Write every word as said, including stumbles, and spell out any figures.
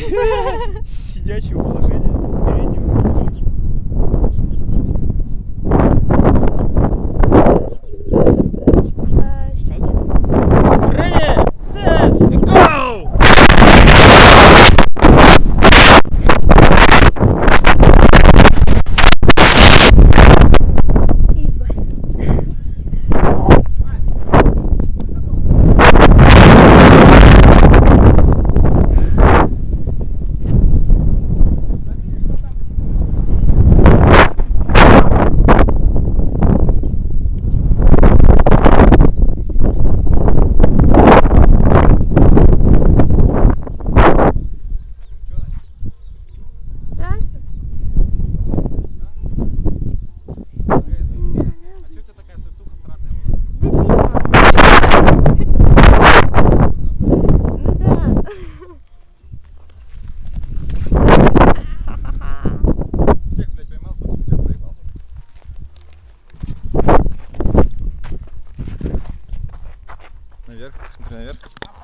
Сидячего положения. Переднего лежит. Э, считайте. Ready, set, go! Страшно? Да Дима. Ну да. Всех, блядь, поймал, кто себя проебал. Наверх, смотри наверх.